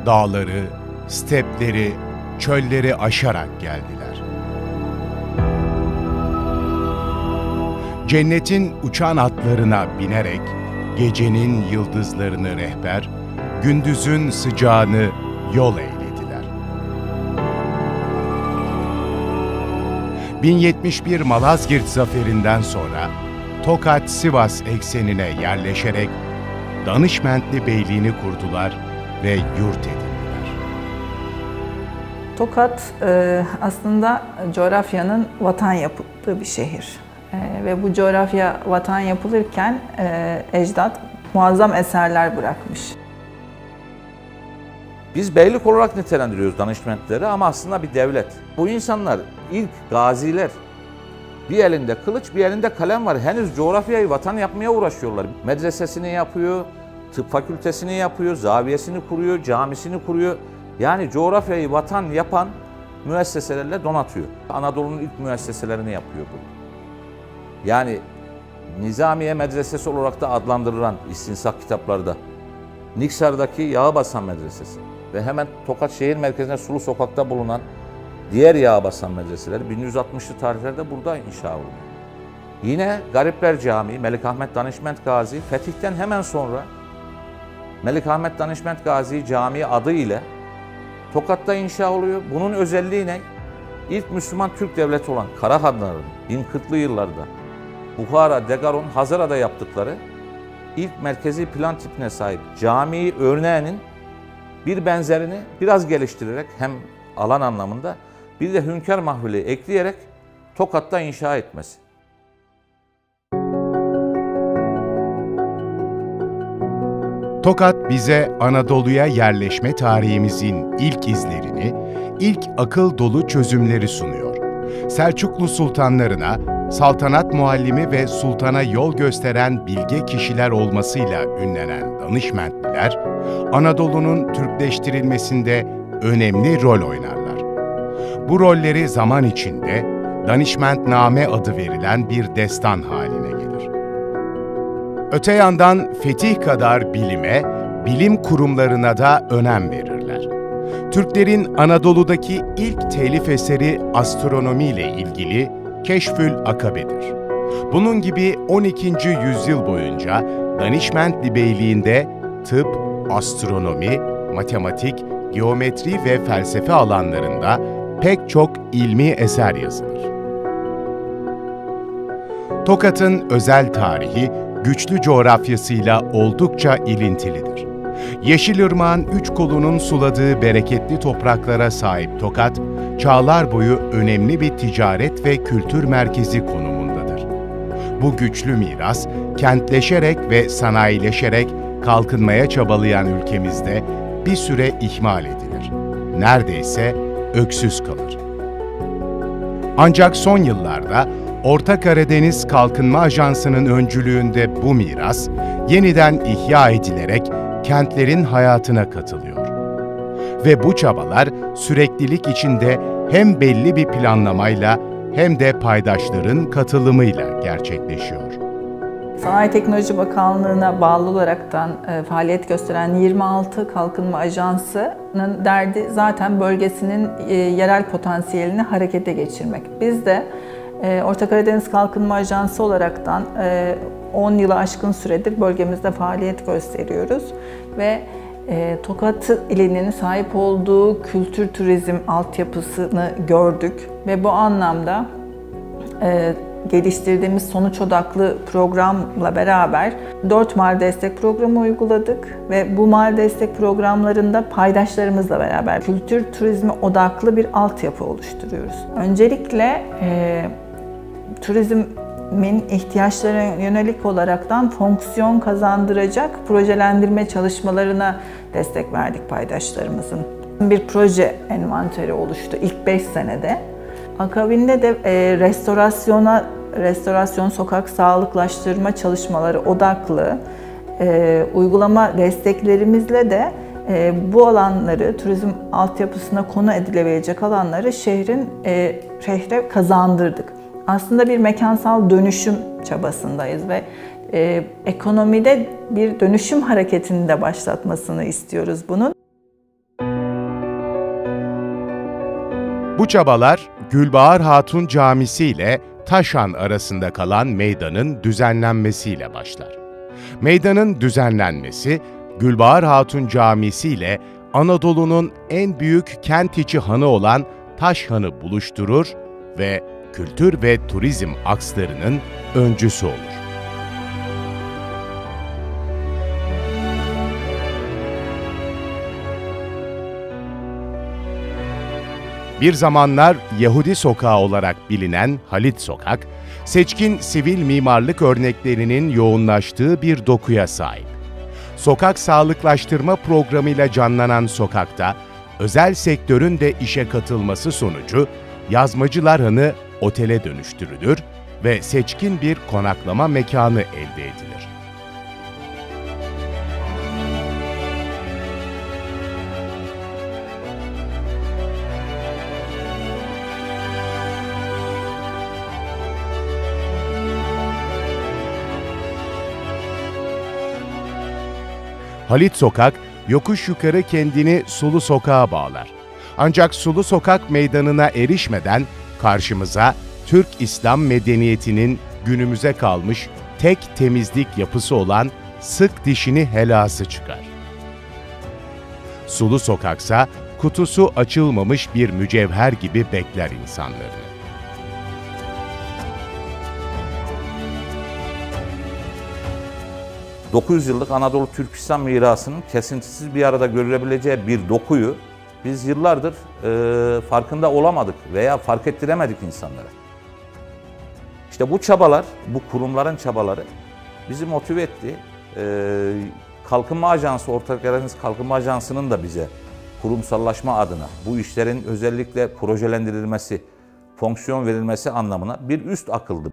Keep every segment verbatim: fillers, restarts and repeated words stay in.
dağları, stepleri, çölleri aşarak geldiler. Cennetin uçan atlarına binerek gecenin yıldızlarını rehber, gündüzün sıcağını yol eylediler. bin yetmiş bir Malazgirt zaferinden sonra Tokat-Sivas eksenine yerleşerek Danışmentli Beyliğini kurdular ve yurt edindiler. Tokat aslında coğrafyanın vatan yapıldığı bir şehir. Ve bu coğrafya vatan yapılırken ecdat muazzam eserler bırakmış. Biz beylik olarak nitelendiriyoruz danışmentleri ama aslında bir devlet. Bu insanlar ilk gaziler. Bir elinde kılıç, bir elinde kalem var. Henüz coğrafyayı vatan yapmaya uğraşıyorlar. Medresesini yapıyor, tıp fakültesini yapıyor, zaviyesini kuruyor, camisini kuruyor. Yani coğrafyayı vatan yapan müesseselerle donatıyor. Anadolu'nun ilk müesseselerini yapıyor bu. Yani Nizamiye Medresesi olarak da adlandırılan istinsak kitaplarda Niksar'daki Yağbasan Medresesi ve hemen Tokat şehir merkezine Sulu Sokak'ta bulunan diğer Yağbasan medreseleri bin yüz altmışlı tarihlerde burada inşa oluyor. Yine Garipler Camii, Melik Ahmet Danışment Gazi, Fetih'ten hemen sonra Melik Ahmet Danışment Gazi Camii adı ile Tokat'ta inşa oluyor. Bunun özelliği ne? İlk Müslüman Türk devleti olan Karahanlıların bin kırklı yıllarda Buhara, Degaron, Hazara'da yaptıkları ilk merkezi plan tipine sahip cami örneğinin bir benzerini biraz geliştirerek hem alan anlamında bir de Hünkar Mahvili ekleyerek Tokat'ta inşa etmesi. Tokat bize Anadolu'ya yerleşme tarihimizin ilk izlerini, ilk akıl dolu çözümleri sunuyor. Selçuklu sultanlarına, saltanat muallimi ve sultana yol gösteren bilge kişiler olmasıyla ünlenen Danışmentliler, Anadolu'nun Türkleştirilmesinde önemli rol oynarlar. Bu rolleri zaman içinde Danışmentname adı verilen bir destan haline gelir. Öte yandan fetih kadar bilime, bilim kurumlarına da önem verirler. Türklerin Anadolu'daki ilk telif eseri astronomi ile ilgili Keşfül Akabe'dir. Bunun gibi on ikinci yüzyıl boyunca Danışmentli Beyliği'nde tıp, astronomi, matematik, geometri ve felsefe alanlarında pek çok ilmi eser yazılır. Tokat'ın özel tarihi, güçlü coğrafyasıyla oldukça ilintilidir. Yeşilırmağın üç kolunun suladığı bereketli topraklara sahip Tokat, çağlar boyu önemli bir ticaret ve kültür merkezi konumundadır. Bu güçlü miras, kentleşerek ve sanayileşerek kalkınmaya çabalayan ülkemizde bir süre ihmal edilir. Neredeyse öksüz kalır. Ancak son yıllarda Orta Karadeniz Kalkınma Ajansı'nın öncülüğünde bu miras yeniden ihya edilerek kentlerin hayatına katılıyor. Ve bu çabalar süreklilik içinde hem belli bir planlamayla hem de paydaşların katılımıyla gerçekleşiyor. Sanayi Teknoloji Bakanlığı'na bağlı olaraktan e, faaliyet gösteren yirmi altı Kalkınma Ajansı'nın derdi zaten bölgesinin e, yerel potansiyelini harekete geçirmek. Biz de e, Orta Karadeniz Kalkınma Ajansı olaraktan e, on yılı aşkın süredir bölgemizde faaliyet gösteriyoruz ve e, Tokat ilinin sahip olduğu kültür turizm altyapısını gördük ve bu anlamda e, geliştirdiğimiz sonuç odaklı programla beraber dört mahalle destek programı uyguladık ve bu mahalle destek programlarında paydaşlarımızla beraber kültür turizmi odaklı bir altyapı oluşturuyoruz. Öncelikle e, turizmin ihtiyaçlarına yönelik olaraktan fonksiyon kazandıracak projelendirme çalışmalarına destek verdik paydaşlarımızın. Bir proje envanteri oluştu ilk beş senede. Akabinde de e, restorasyona, restorasyon, sokak sağlıklaştırma çalışmaları odaklı e, uygulama desteklerimizle de e, bu alanları, turizm altyapısına konu edilebilecek alanları şehrin e, şehre kazandırdık. Aslında bir mekansal dönüşüm çabasındayız ve e, ekonomide bir dönüşüm hareketini de başlatmasını istiyoruz bunun. Bu çabalar Gülbahar Hatun Camisi ile Taşhan arasında kalan meydanın düzenlenmesiyle başlar. Meydanın düzenlenmesi, Gülbahar Hatun Camisi ile Anadolu'nun en büyük kent içi hanı olan Taşhan'ı buluşturur ve kültür ve turizm akslarının öncüsü olur. Bir zamanlar Yahudi Sokağı olarak bilinen Halit Sokak, seçkin sivil mimarlık örneklerinin yoğunlaştığı bir dokuya sahip. Sokak sağlıklaştırma programıyla canlanan sokakta, özel sektörün de işe katılması sonucu Yazmacılar Hanı otele dönüştürülür ve seçkin bir konaklama mekanı elde edilir. Halit Sokak, yokuş yukarı kendini Sulu Sokak'a bağlar. Ancak Sulu Sokak meydanına erişmeden karşımıza Türk İslam medeniyetinin günümüze kalmış tek temizlik yapısı olan Sık Dişini Helası çıkar. Sulu Sokaksa kutusu açılmamış bir mücevher gibi bekler insanlarını. dokuz yüz yıllık Anadolu Türk İslam mirasının kesintisiz bir arada görülebileceği bir dokuyu biz yıllardır e, farkında olamadık veya fark ettiremedik insanlara. İşte bu çabalar, bu kurumların çabaları bizi motive etti. E, Kalkınma Ajansı, Orta Karadeniz Kalkınma Ajansı'nın da bize kurumsallaşma adına bu işlerin özellikle projelendirilmesi, fonksiyon verilmesi anlamına bir üst akıldı.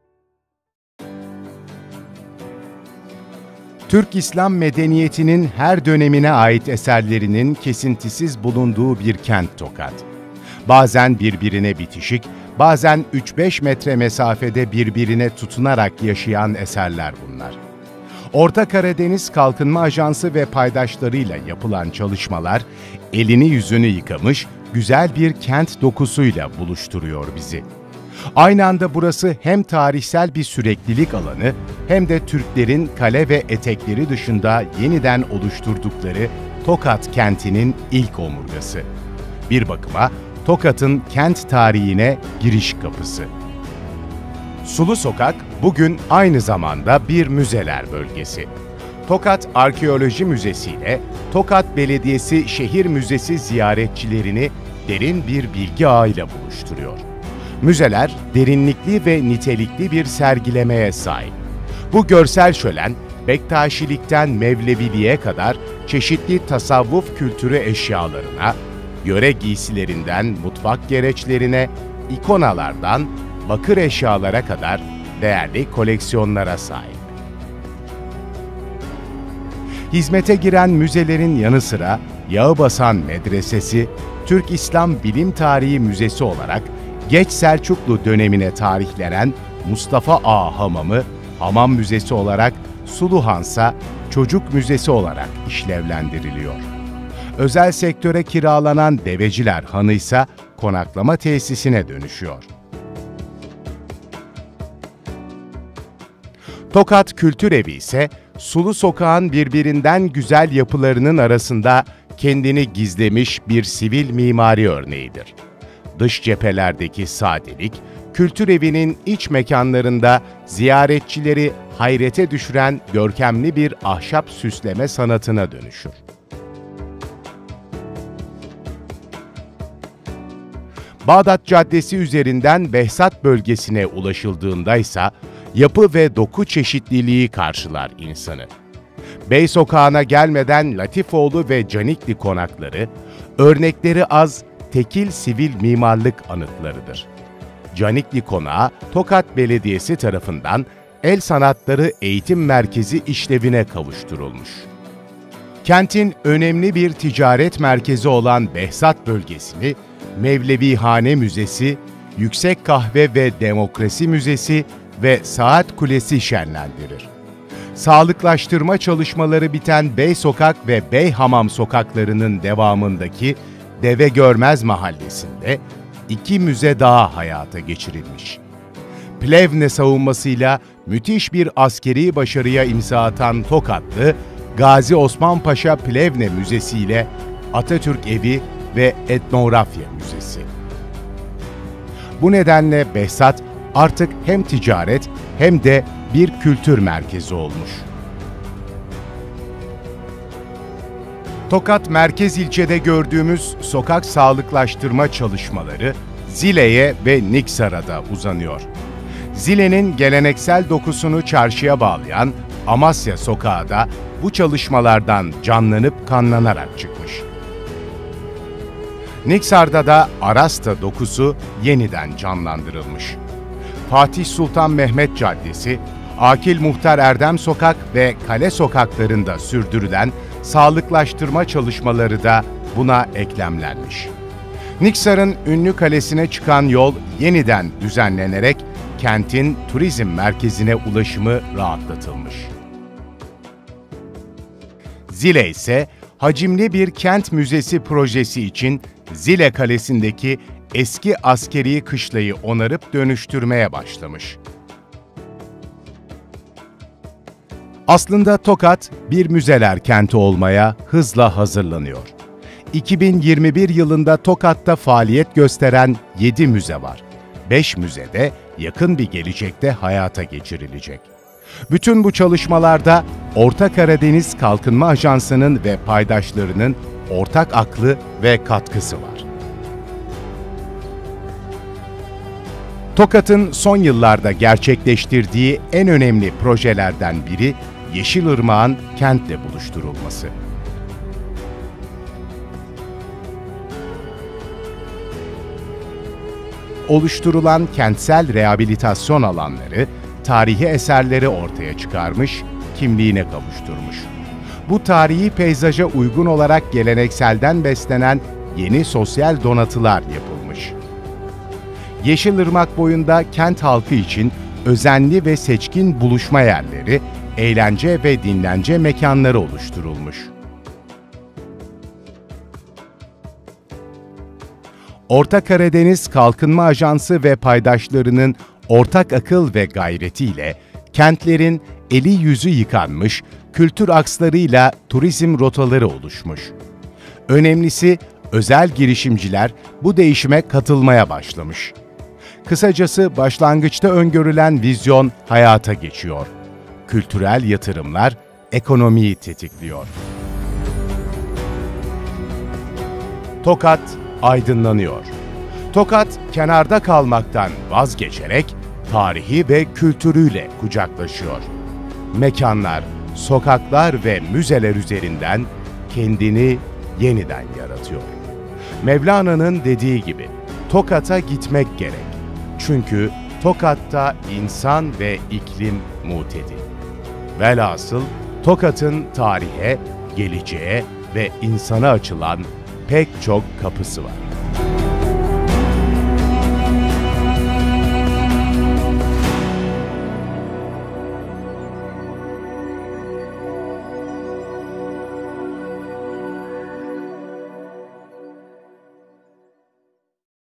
Türk İslam medeniyetinin her dönemine ait eserlerinin kesintisiz bulunduğu bir kent Tokat. Bazen birbirine bitişik, bazen üç beş metre mesafede birbirine tutunarak yaşayan eserler bunlar. Orta Karadeniz Kalkınma Ajansı ve paydaşlarıyla yapılan çalışmalar, elini yüzünü yıkamış, güzel bir kent dokusuyla buluşturuyor bizi. Aynı anda burası hem tarihsel bir süreklilik alanı hem de Türklerin kale ve etekleri dışında yeniden oluşturdukları Tokat kentinin ilk omurgası. Bir bakıma Tokat'ın kent tarihine giriş kapısı. Sulu Sokak bugün aynı zamanda bir müzeler bölgesi. Tokat Arkeoloji Müzesi ile Tokat Belediyesi Şehir Müzesi ziyaretçilerini derin bir bilgi ağıyla buluşturuyor. Müzeler derinlikli ve nitelikli bir sergilemeye sahip. Bu görsel şölen, Bektaşilikten Mevleviliğe kadar çeşitli tasavvuf kültürü eşyalarına, yöre giysilerinden mutfak gereçlerine, ikonalardan bakır eşyalara kadar değerli koleksiyonlara sahip. Hizmete giren müzelerin yanı sıra Yağbasan Medresesi, Türk İslam Bilim Tarihi Müzesi olarak geç Selçuklu dönemine tarihlenen Mustafa Ağa Hamamı, Hamam Müzesi olarak Sulu Hansa, Çocuk Müzesi olarak işlevlendiriliyor. Özel sektöre kiralanan Deveciler Hanı ise konaklama tesisine dönüşüyor. Tokat Kültür Evi ise Sulu Sokak'ın birbirinden güzel yapılarının arasında kendini gizlemiş bir sivil mimari örneğidir. Dış cephelerdeki sadelik, Kültür Evi'nin iç mekanlarında ziyaretçileri hayrete düşüren görkemli bir ahşap süsleme sanatına dönüşür. Bağdat Caddesi üzerinden Behzat bölgesine ulaşıldığında ise yapı ve doku çeşitliliği karşılar insanı. Bey Sokağı'na gelmeden Latifoğlu ve Canikli konakları, örnekleri az tekil sivil mimarlık anıtlarıdır. Canikli Konağı, Tokat Belediyesi tarafından El Sanatları Eğitim Merkezi işlevine kavuşturulmuş. Kentin önemli bir ticaret merkezi olan Behzat bölgesini Mevlevihane Müzesi, Yüksek Kahve ve Demokrasi Müzesi ve Saat Kulesi şenlendirir. Sağlıklaştırma çalışmaları biten Bey Sokak ve Bey Hamam sokaklarının devamındaki Deve Görmez Mahallesi'nde iki müze daha hayata geçirilmiş. Plevne savunmasıyla müthiş bir askeri başarıya imza atan Tokatlı, Gazi Osman Paşa Plevne Müzesi ile Atatürk Evi ve Etnografya Müzesi. Bu nedenle Behzat artık hem ticaret hem de bir kültür merkezi olmuş. Tokat merkez ilçede gördüğümüz sokak sağlıklaştırma çalışmaları Zile'ye ve Niksar'a da uzanıyor. Zile'nin geleneksel dokusunu çarşıya bağlayan Amasya Sokağı da bu çalışmalardan canlanıp kanlanarak çıkmış. Niksar'da da Arasta dokusu yeniden canlandırılmış. Fatih Sultan Mehmet Caddesi, Akil Muhtar Erdem Sokak ve Kale sokaklarında sürdürülen sağlıklaştırma çalışmaları da buna eklemlenmiş. Niksar'ın ünlü kalesine çıkan yol yeniden düzenlenerek kentin turizm merkezine ulaşımı rahatlatılmış. Zile ise hacimli bir kent müzesi projesi için Zile Kalesi'ndeki eski askeri kışlayı onarıp dönüştürmeye başlamış. Aslında Tokat bir müzeler kenti olmaya hızla hazırlanıyor. iki bin yirmi bir yılında Tokat'ta faaliyet gösteren yedi müze var. beş müze de yakın bir gelecekte hayata geçirilecek. Bütün bu çalışmalarda Orta Karadeniz Kalkınma Ajansı'nın ve paydaşlarının ortak aklı ve katkısı var. Tokat'ın son yıllarda gerçekleştirdiği en önemli projelerden biri Yeşilırmak'ın kentle buluşturulması. Oluşturulan kentsel rehabilitasyon alanları, tarihi eserleri ortaya çıkarmış, kimliğine kavuşturmuş. Bu tarihi peyzaja uygun olarak gelenekselden beslenen yeni sosyal donatılar yapılmış. Yeşilırmak boyunda kent halkı için özenli ve seçkin buluşma yerleri, eğlence ve dinlence mekanları oluşturulmuş. Orta Karadeniz Kalkınma Ajansı ve paydaşlarının ortak akıl ve gayretiyle kentlerin eli yüzü yıkanmış, kültür akslarıyla turizm rotaları oluşmuş. Önemlisi özel girişimciler bu değişime katılmaya başlamış. Kısacası başlangıçta öngörülen vizyon hayata geçiyor. Kültürel yatırımlar ekonomiyi tetikliyor. Tokat aydınlanıyor. Tokat kenarda kalmaktan vazgeçerek tarihi ve kültürüyle kucaklaşıyor. Mekanlar, sokaklar ve müzeler üzerinden kendini yeniden yaratıyor. Mevlana'nın dediği gibi Tokat'a gitmek gerek. Çünkü Tokat'ta insan ve iklim mutedil. Velhasıl Tokat'ın tarihe, geleceğe ve insana açılan pek çok kapısı var.